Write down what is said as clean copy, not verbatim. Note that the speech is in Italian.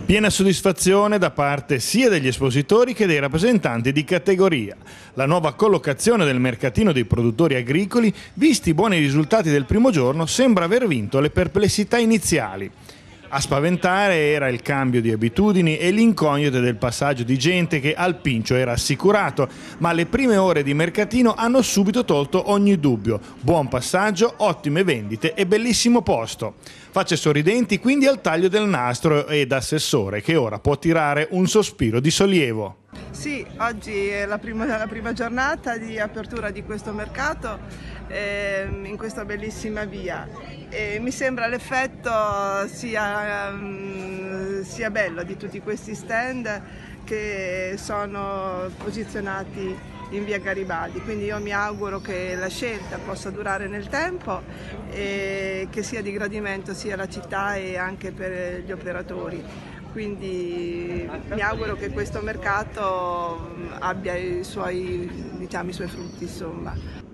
Piena soddisfazione da parte sia degli espositori che dei rappresentanti di categoria. La nuova collocazione del mercatino dei produttori agricoli, visti i buoni risultati del primo giorno, sembra aver vinto le perplessità iniziali. A spaventare era il cambio di abitudini e l'incognito del passaggio di gente che al Pincio era assicurato, ma le prime ore di mercatino hanno subito tolto ogni dubbio. Buon passaggio, ottime vendite e bellissimo posto. Facce sorridenti quindi al taglio del nastro ed assessore che ora può tirare un sospiro di sollievo. Sì, oggi è la prima giornata di apertura di questo mercato in questa bellissima via e mi sembra l'effetto sia bello di tutti questi stand che sono posizionati in via Garibaldi, quindi io mi auguro che la scelta possa durare nel tempo e che sia di gradimento sia alla città e anche per gli operatori. Quindi mi auguro che questo mercato abbia i suoi frutti, insomma.